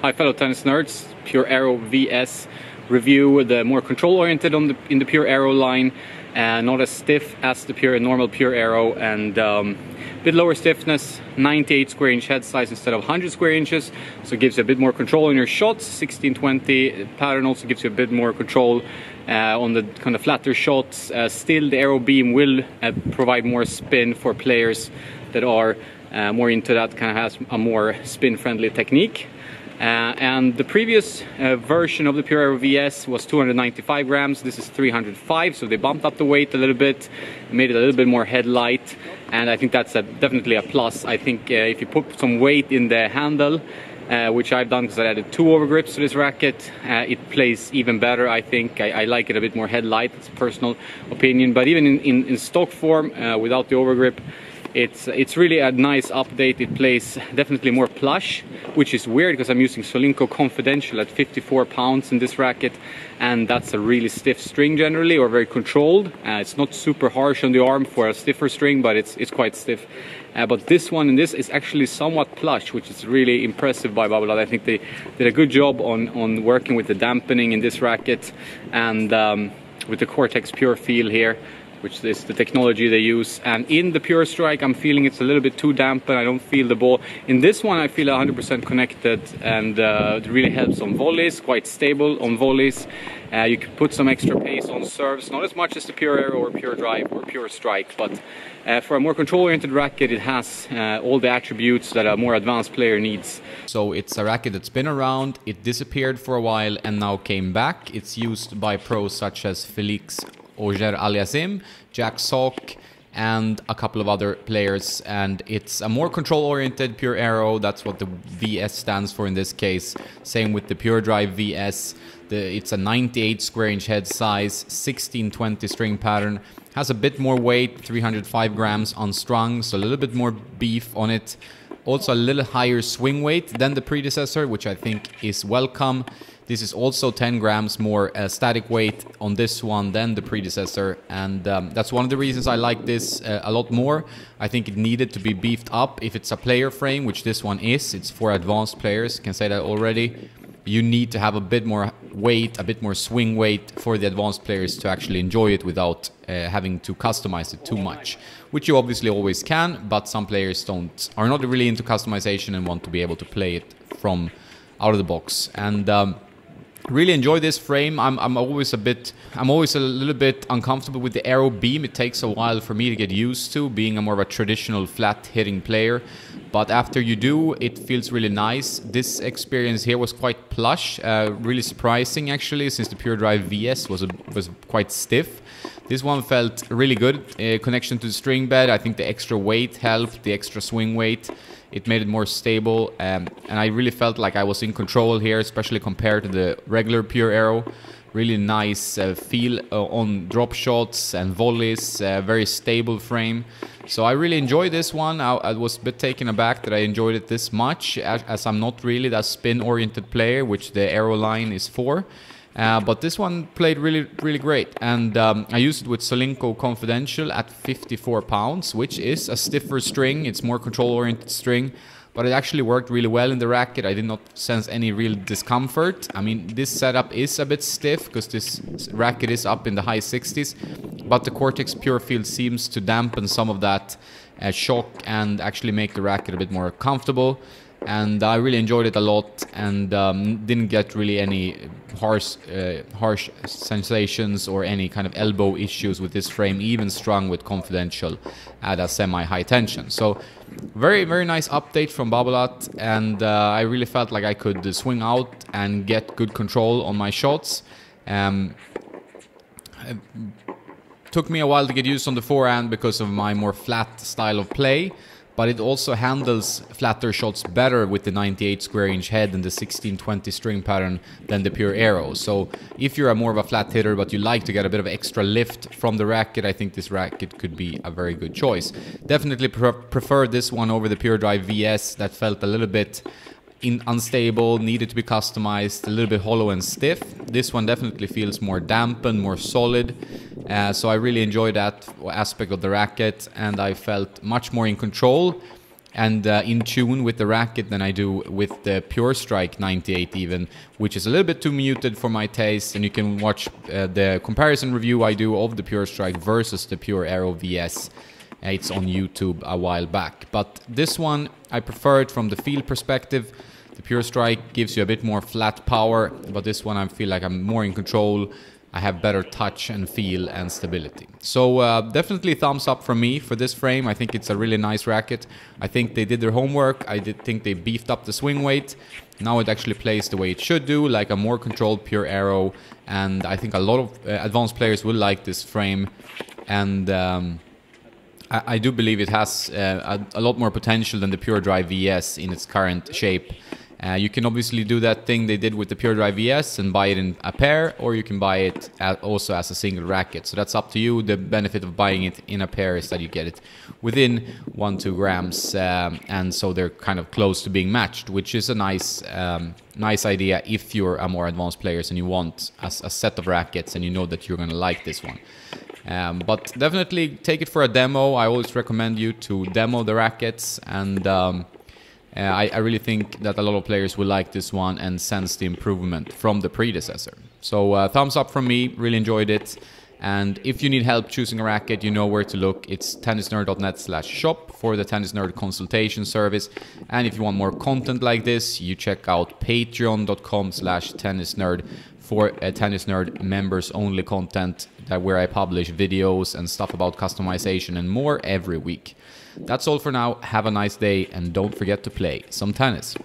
Hi fellow tennis nerds, Pure Aero VS review, the more control oriented in the Pure Aero line, not as stiff as the normal Pure Aero, and bit lower stiffness, 98 square inch head size instead of 100 square inches, so it gives you a bit more control on your shots. 1620 pattern also gives you a bit more control on the kind of flatter shots. Still, the Aero beam will provide more spin for players that are more into that, kind of has a more spin friendly technique. And the previous version of the Pure Aero VS was 295 grams. This is 305, so they bumped up the weight a little bit, made it a little bit more head light, and I think that's definitely a plus. I think if you put some weight in the handle, which I've done because I added 2 overgrips to this racket, it plays even better. I think I like it a bit more head light. It's a personal opinion, but even in stock form without the overgrip, it's really a nice update. It plays definitely more plush, which is weird because I'm using Solinco Confidential at 54 pounds in this racket, and that's a really stiff string generally, or very controlled. It's not super harsh on the arm for a stiffer string, but it's quite stiff. But this one and this is actually somewhat plush, which is really impressive by Babolat. I think they did a good job on working with the dampening in this racket, and with the Cortex Pure feel here, which is the technology they use. And in the Pure Strike, I'm feeling it's a little bit too dampened. I don't feel the ball. In this one, I feel 100% connected, and it really helps on volleys, quite stable on volleys. You can put some extra pace on serves, not as much as the Pure Aero or Pure Drive or Pure Strike, but for a more control-oriented racket, it has all the attributes that a more advanced player needs. So it's a racket that's been around, it disappeared for a while and now came back. It's used by pros such as Felix Auger-Aliassime, Jack Sock, and a couple of other players, and it's a more control-oriented Pure Aero. That's what the VS stands for in this case. Same with the Pure Drive VS. It's a 98 square inch head size, 1620 string pattern, has a bit more weight, 305 grams unstrung, so a little bit more beef on it. Also a little higher swing weight than the predecessor, which I think is welcome. This is also 10 grams more static weight on this one than the predecessor, and that's one of the reasons I like this a lot more. I think it needed to be beefed up. If it's a player frame, which this one is, it's for advanced players, can say that already. You need to have a bit more weight, a bit more swing weight for the advanced players to actually enjoy it without having to customize it too much, which you obviously always can, but some players are not really into customization and want to be able to play it from out of the box. And really enjoy this frame. I'm always a little bit uncomfortable with the Aero beam. It takes a while for me to get used to, being a more of a traditional flat hitting player, but after you do, it feels really nice. This experience here was quite plush, really surprising actually, since the Pure Drive VS was quite stiff. This one felt really good. Connection to the string bed, I think the extra weight helped, the extra swing weight. It made it more stable, and I really felt like I was in control here, especially compared to the regular Pure Aero. Really nice feel on drop shots and volleys, very stable frame. So I really enjoyed this one. I was a bit taken aback that I enjoyed it this much, as I'm not really that spin-oriented player, which the Aero line is for. But this one played really, really great, and I used it with Solinco Confidential at 54 pounds, which is a stiffer string. It's more control-oriented string, but it actually worked really well in the racket. I did not sense any real discomfort. I mean, this setup is a bit stiff because this racket is up in the high 60s, but the Cortex Pure Field seems to dampen some of that shock and actually make the racket a bit more comfortable. And I really enjoyed it a lot, and didn't get really any harsh sensations or any kind of elbow issues with this frame, even strung with Confidential at a semi-high tension. So very, very nice update from Babolat, and I really felt like I could swing out and get good control on my shots. It took me a while to get used on the forehand because of my more flat style of play, but it also handles flatter shots better with the 98 square inch head and the 1620 string pattern than the Pure Aero. So if you're more of a flat hitter but you like to get a bit of extra lift from the racket, I think this racket could be a very good choice. Definitely prefer this one over the Pure Drive VS that felt a little bit unstable, needed to be customized, a little bit hollow and stiff. This one definitely feels more dampened, more solid. So I really enjoyed that aspect of the racket, and I felt much more in control. and in tune with the racket than I do with the Pure Strike 98 even, which is a little bit too muted for my taste. And you can watch the comparison review I do of the Pure Strike versus the Pure Aero VS. It's on YouTube a while back. But this one, I prefer it from the feel perspective. The Pure Strike gives you a bit more flat power, but this one I feel like I'm more in control. I have better touch and feel and stability. So definitely thumbs up from me for this frame. I think it's a really nice racket. I think they did their homework. I did think they beefed up the swing weight. Now it actually plays the way it should do, like a more controlled Pure Aero. And I think a lot of advanced players will like this frame. And I do believe it has a lot more potential than the Pure Drive VS in its current shape. You can obviously do that thing they did with the Pure Drive VS and buy it in a pair, or you can buy it also as a single racket. So that's up to you. The benefit of buying it in a pair is that you get it within 1-2 grams, and so they're kind of close to being matched, which is a nice idea if you're a more advanced player and you want a set of rackets and you know that you're going to like this one. But definitely take it for a demo. I always recommend you to demo the rackets, and I really think that a lot of players will like this one and sense the improvement from the predecessor. So thumbs up from me, really enjoyed it. And if you need help choosing a racket, you know where to look. It's tennisnerd.net/shop for the Tennis Nerd consultation service. And if you want more content like this, you check out patreon.com/tennisnerd for Tennis Nerd members only content, where I publish videos and stuff about customization and more every week. That's all for now. Have a nice day, and don't forget to play some tennis.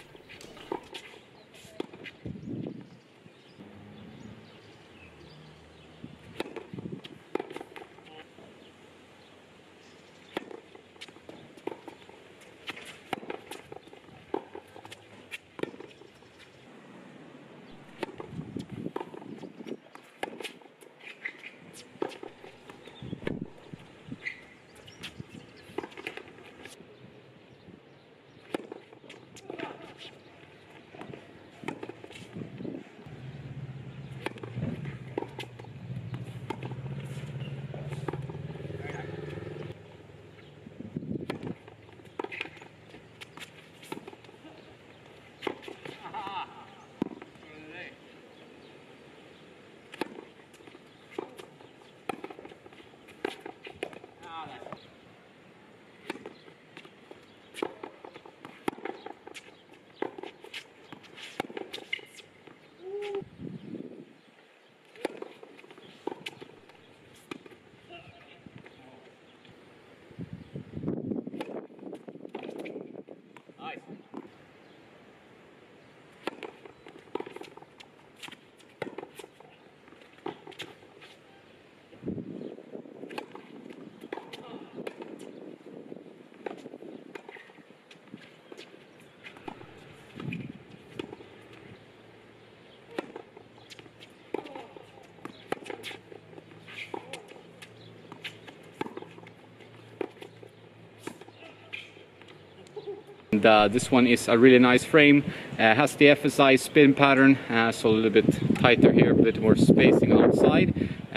And this one is a really nice frame. Has the FSI spin pattern, so a little bit tighter here, a bit more spacing outside.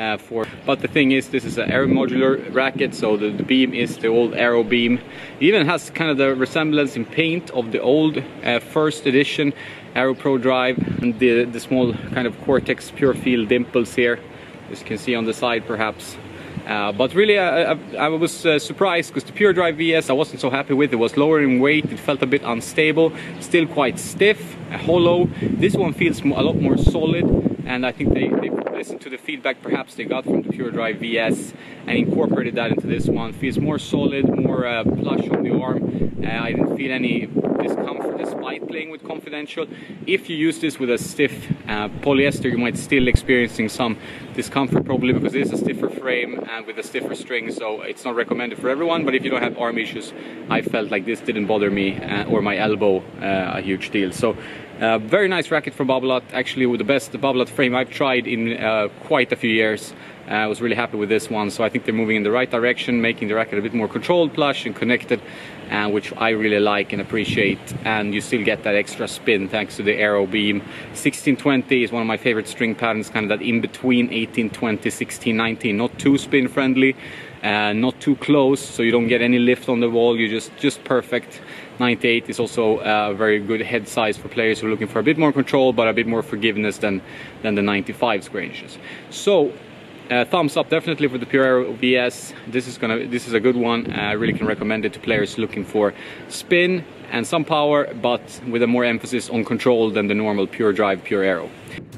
But the thing is, this is an Aero modular racket, so the beam is the old Aero beam. It even has kind of the resemblance in paint of the old first edition Aero Pro Drive, and the small kind of Cortex Pure Feel dimples here, as you can see on the side perhaps. But really I was surprised, because the Pure Drive VS I wasn't so happy with. It was lower in weight, it felt a bit unstable, still quite stiff, hollow. This one feels a lot more solid, and I think they listened to the feedback perhaps they got from the Pure Drive VS and incorporated that into this one. Feels more solid, more plush on the arm. I didn't feel any discomfort despite playing with Confidential. If you use this with a stiff polyester, you might still experiencing some discomfort, probably because it is a stiffer frame and with a stiffer string, so it's not recommended for everyone. But if you don't have arm issues, I felt like this didn't bother me or my elbow a huge deal. So very nice racket from Babolat, actually with the best Babolat frame I've tried in quite a few years. I was really happy with this one, so I think they're moving in the right direction, making the racket a bit more controlled, plush and connected, which I really like and appreciate. And you still get that extra spin thanks to the Aero beam. 1620 is one of my favorite string patterns, kind of that in between 1820, 1619, not too spin friendly, not too close, so you don't get any lift on the wall. You just perfect. 98 is also a very good head size for players who are looking for a bit more control but a bit more forgiveness than the 95 square inches. So thumbs up definitely for the Pure Aero VS. This is a good one. I really can recommend it to players looking for spin and some power, but with a more emphasis on control than the normal Pure Drive Pure Aero.